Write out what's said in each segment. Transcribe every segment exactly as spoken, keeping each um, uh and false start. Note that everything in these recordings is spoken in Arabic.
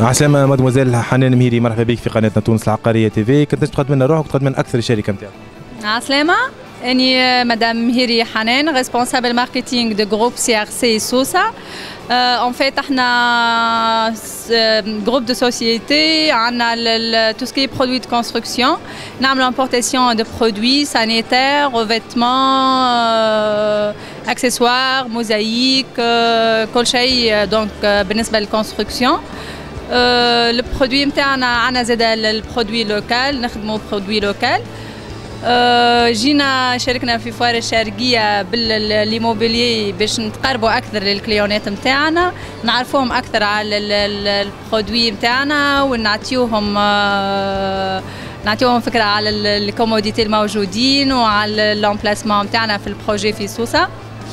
عسلامة مدموزيل حنان مهيري، مرحبا بك في قناتنا تونس العقارية تي في. كنت تقدم لنا روحك وتقدم لنا أكثر الشركة نتاعك. عسلامة، أني مدام مهيري حنان، ريسبونسابل ماركتينغ دو جروب سي ار سي سوسة. ان فيت احنا جروب دو سوسيتي، عندنا تو سكي برودوي دو كونستركسيون، نعملوا امبورتاسيون دو برودوي سانيتير، ريفيتمون، اكسسوار، موزايك، كل شيء دونك بالنسبة للكونستركسيون. البرودوي نتاعنا عندنا زاد البرودوي لوكال، نخدموا برودوي لوكال. جينا شاركنا في فوار الشارقية بالليموبيلي باش نتقربوا أكثر للكليونات نتاعنا، نعرفوهم أكثر على البرودوي نتاعنا ونعطيوهم نعطيوهم فكرة على الكوموديتي الموجودين وعلى الامبلاسمون نتاعنا في البروجي في سوسة.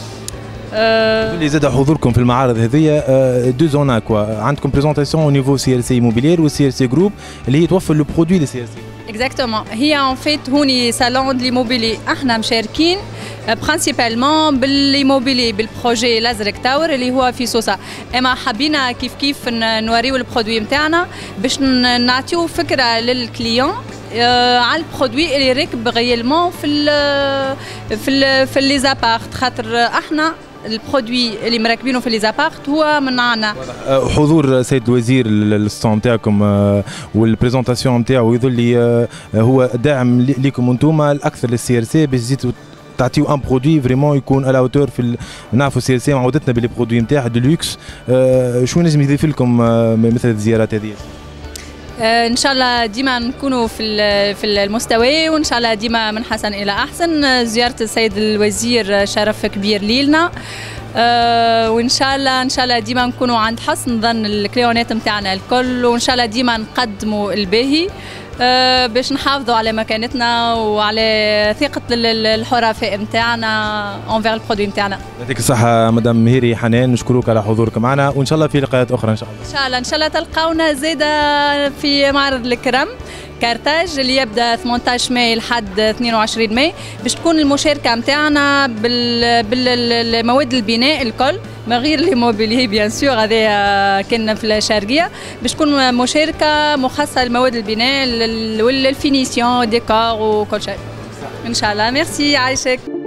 اللي زاد حضوركم في المعارض هذه دو زون كوا، عندكم بريزونطاسيون او نيفو سي ال سي ايموبيلير والسي ال سي جروب اللي هي توفر لو برودوي للسي ال سي. اكزاكتومون، هي ان فيت هوني صالون دو ليموبيلي، احنا مشاركين برانسيبالمون بالليموبيلي بالبروجي الازرق تاور اللي هو في سوسة، اما حبينا كيف كيف نوريو البرودوي نتاعنا باش نعطيو فكره للكليون على البرودوي اللي راكب غيالمون في ال في ال في لي زابارت، خاطر احنا البرودوي اللي مركبينه في لي زابارت هو من عنا. حضور سيد الوزير للستون نتاعكم والبريزونطاسيون نتاعو يظل لي هو داعم ليكم انتم الاكثر للسي ار سي باش تزيدوا تعطيو ان برودوي فريمون يكون على اوتور في نعرفوا السي ار سي معودتنا باللي برودوي نتاعها دو لوكس. شو نجم يضيف لكم مثل الزيارات هذه؟ ان شاء الله ديما نكونوا في في المستوى، وان شاء الله ديما من حسن الى احسن. زياره السيد الوزير شرف كبير لينا، أه وان شاء الله ان شاء الله ديما نكونوا عند حسن ظن الكليونات نتاعنا الكل، وان شاء الله ديما نقدموا الباهي أه باش نحافظوا على مكانتنا وعلى ثقة الحرفاء نتاعنا انفير البرودوي نتاعنا. يعطيك الصحة مدام مهيري حنان، نشكروك على حضورك معنا وان شاء الله في لقاءات أخرى ان شاء الله. ان شاء الله ان شاء الله تلقاونا زيادة في معرض الكرم كارتاج اللي يبدا ثمانية عشر ماي لحد اثنين وعشرين ماي، باش تكون المشاركه نتاعنا بالمواد البناء الكل ما غير ليموبيلي بيان سور، هذا كان في الشارقيه، باش تكون مشاركه مخصصه لمواد البناء والفينيسيون ديكور وكل شيء ان شاء الله. ميرسي، عايشك.